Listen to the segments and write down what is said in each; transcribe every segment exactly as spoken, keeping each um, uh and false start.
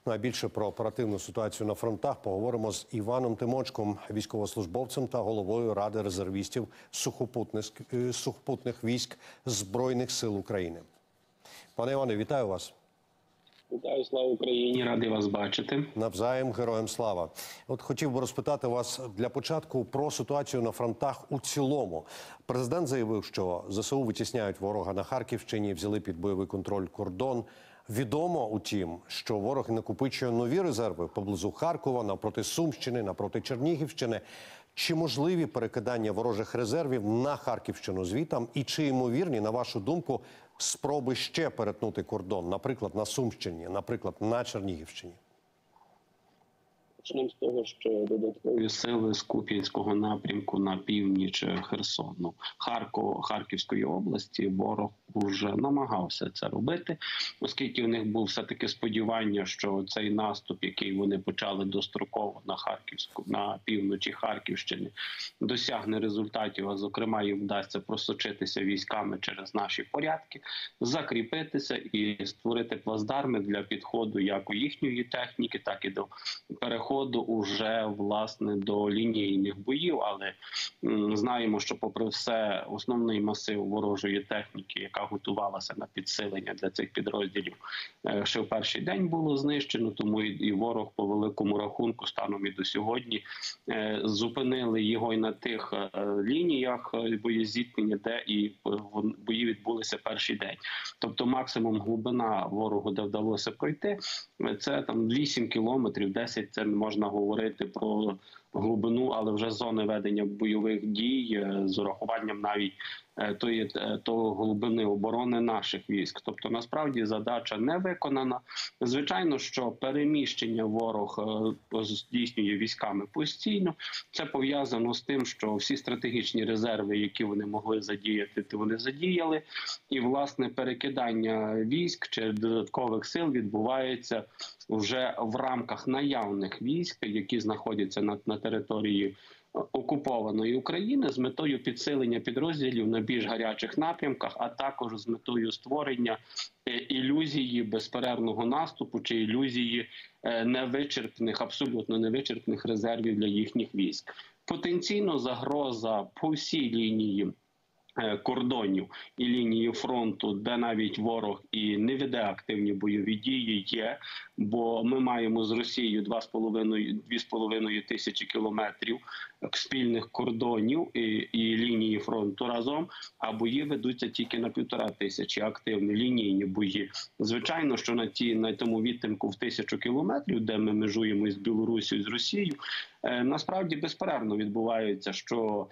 Ну а більше про оперативну ситуацію на фронтах поговоримо з Іваном Тимочком, військовослужбовцем та головою Ради резервістів сухопутних, сухопутних військ Збройних сил України. Пане Іване, вітаю вас. Вітаю, слава Україні, радий вас бачити. Навзаєм, героям слава. От хотів би розпитати вас для початку про ситуацію на фронтах у цілому. Президент заявив, що ЗСУ витісняють ворога на Харківщині, взяли під бойовий контроль кордон. Відомо, утім, що ворог накопичує нові резерви поблизу Харкова, навпроти Сумщини, навпроти Чернігівщини. Чи можливі перекидання ворожих резервів на Харківщину звітам? І чи ймовірні, на вашу думку, спроби ще перетнути кордон, наприклад, на Сумщині, наприклад, на Чернігівщині? Почнемо з того, що додаткові сили з Куп'янського напрямку на північ Херсону, Харкова, Харківської області ворог вже намагався це робити, оскільки у них був все-таки сподівання, що цей наступ, який вони почали достроково на Харківську, на півночі Харківщини, досягне результатів, а зокрема їм вдасться просочитися військами через наші порядки, закріпитися і створити плацдарми для підходу як у їхньої техніки, так і до переходу уже, власне, до лінійних боїв, але м, знаємо, що попри все, основний масив ворожої техніки, яка готувалася на підсилення для цих підрозділів, е, ще в перший день було знищено, тому і, і ворог по великому рахунку, станом і до сьогодні, е, зупинили його і на тих е, лініях боєзіткнення, де і бої відбулися перший день. Тобто максимум глибина ворогу, де вдалося пройти, це там вісім кілометрів, десять, це можна говорити про глибину, але вже зони ведення бойових дій з урахуванням навіть тої, того глибини оборони наших військ. Тобто, насправді, задача не виконана. Звичайно, що переміщення ворог здійснює військами постійно. Це пов'язано з тим, що всі стратегічні резерви, які вони могли задіяти, то вони задіяли. І, власне, перекидання військ чи додаткових сил відбувається вже в рамках наявних військ, які знаходяться на, на території окупованої України, з метою підсилення підрозділів на більш гарячих напрямках, а також з метою створення ілюзії безперервного наступу чи ілюзії невичерпних, абсолютно невичерпних резервів для їхніх військ. Потенційно загроза по всій лінії кордонів і лінії фронту, де навіть ворог і не веде активні бойові дії, є, бо ми маємо з Росією дві з половиною тисячі кілометрів спільних кордонів і, і лінії фронту разом, а бої ведуться тільки на півтора тисячі активні лінійні бої. Звичайно, що на ті на тому відтинку в тисячу кілометрів, де ми межуємо із Білорусією, з Росією, е, насправді безперервно відбуваються, що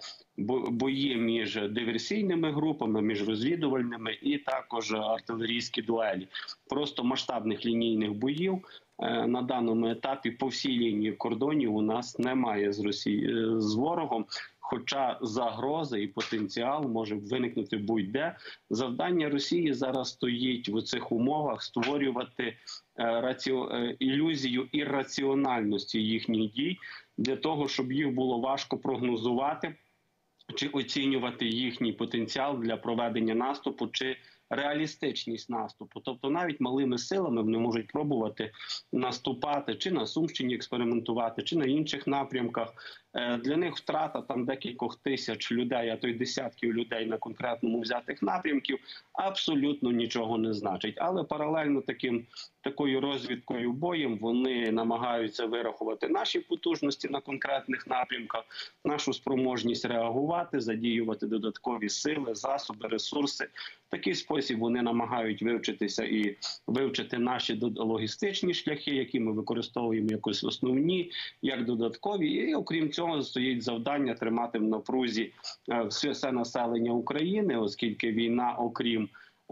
бої між диверсійними групами, між розвідувальними і також артилерійські дуелі. Просто масштабних лінійних боїв на даному етапі по всій лінії кордонів у нас немає з Росії, з ворогом. Хоча загроза і потенціал може виникнути будь-де. Завдання Росії зараз стоїть в цих умовах створювати раці... ілюзію ірраціональності їхніх дій для того, щоб їх було важко прогнозувати чи оцінювати їхній потенціал для проведення наступу, чи реалістичність наступу. Тобто навіть малими силами вони можуть пробувати наступати, чи на Сумщині експериментувати, чи на інших напрямках. Для них втрата там декількох тисяч людей, а то й десятків людей на конкретному взятих напрямків абсолютно нічого не значить. Але паралельно таким, такою розвідкою боєм вони намагаються вирахувати наші потужності на конкретних напрямках, нашу спроможність реагувати, задіювати додаткові сили, засоби, ресурси. В такий спосіб вони намагають вивчитися і вивчити наші логістичні шляхи, які ми використовуємо якось основні, як додаткові. І окрім цього стоїть завдання тримати в напрузі все населення України, оскільки війна, окрім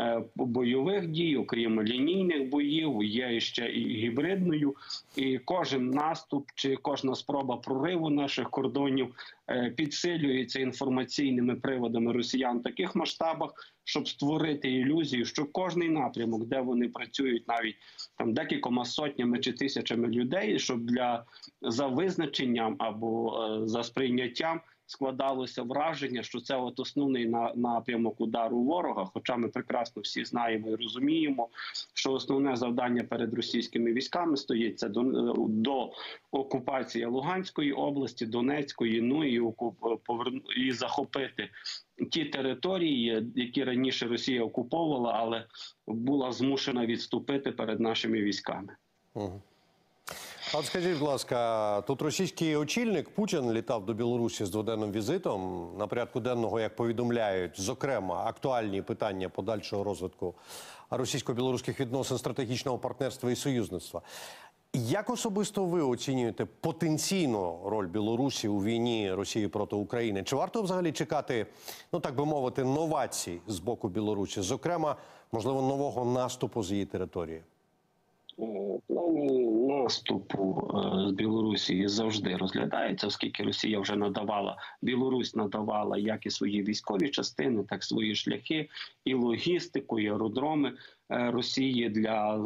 бойових дій, окрім лінійних боїв, є ще і гібридною. І кожен наступ чи кожна спроба прориву наших кордонів підсилюється інформаційними приводами росіян в таких масштабах, щоб створити ілюзію, що кожний напрямок, де вони працюють навіть там декількома сотнями чи тисячами людей, щоб для за визначенням або е, за сприйняттям складалося враження, що це от основний на, напрямок удару ворога. Хоча ми прекрасно всі знаємо і розуміємо, що основне завдання перед російськими військами стоїть це до, до окупації Луганської області, Донецької, ну і окуп, поверну, і захопити ті території, які раніше Росія окуповувала, але була змушена відступити перед нашими військами. Угу. А от скажіть, будь ласка, тут російський очільник Путін літав до Білорусі з дводенним візитом. На порядку денного, як повідомляють, зокрема, актуальні питання подальшого розвитку російсько-білоруських відносин, стратегічного партнерства і союзництва. Як особисто ви оцінюєте потенційну роль Білорусі у війні Росії проти України? Чи варто взагалі чекати, ну так би мовити, новацій з боку Білорусі? Зокрема, можливо, нового наступу з її території? У плані наступу з Білорусі завжди розглядається, оскільки Росія вже надавала, Білорусь надавала як і свої військові частини, так і свої шляхи, і логістику, і аеродроми Росії для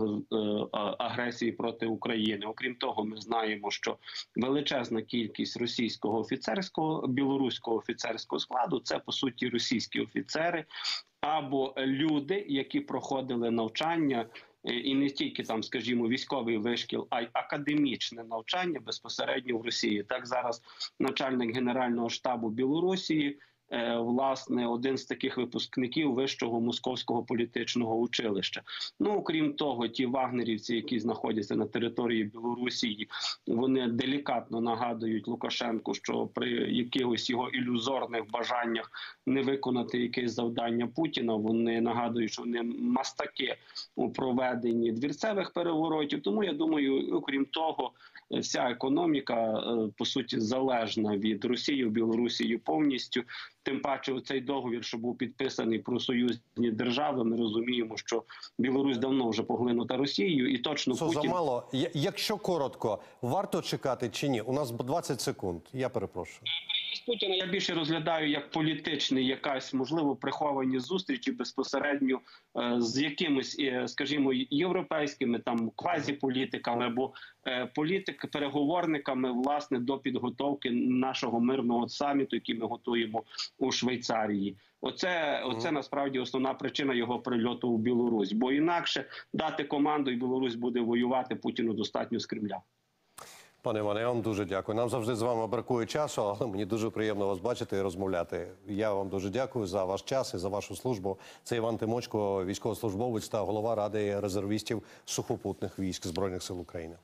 агресії проти України. Окрім того, ми знаємо, що величезна кількість російського офіцерського, білоруського офіцерського складу – це, по суті, російські офіцери або люди, які проходили навчання, і не тільки там, скажімо, військовий вишкіл, а й академічне навчання безпосередньо в Росії. Так зараз начальник Генерального штабу Білорусі, власне, один з таких випускників Вищого Московського політичного училища. Ну, окрім того, ті вагнерівці, які знаходяться на території Білорусі, вони делікатно нагадують Лукашенку, що при якихось його ілюзорних бажаннях не виконати якесь завдання Путіна, вони нагадують, що вони мастаки у проведенні двірцевих переворотів. Тому, я думаю, окрім того, вся економіка, по суті, залежна від Росії в Білорусі повністю. Тим паче, цей договір, що був підписаний про союзні держави, ми розуміємо, що Білорусь давно вже поглинута Росією, і точно Це Путін... замало. Якщо коротко, варто чекати чи ні? У нас двадцять секунд, я перепрошую. Путіна я більше розглядаю як політичний, якась, можливо, приховані зустрічі безпосередньо е, з якимись, е, скажімо, європейськими там квазіполітиками або е, політик, переговорниками, власне, до підготовки нашого мирного саміту, який ми готуємо у Швейцарії. Оце, оце насправді основна причина його прильоту у Білорусь. Бо інакше дати команду, і Білорусь буде воювати, Путіну достатньо з Кремля. Пане Іване, я вам дуже дякую. Нам завжди з вами бракує часу, але мені дуже приємно вас бачити і розмовляти. Я вам дуже дякую за ваш час і за вашу службу. Це Іван Тимочко, військовослужбовець та голова Ради резервістів сухопутних військ Збройних сил України.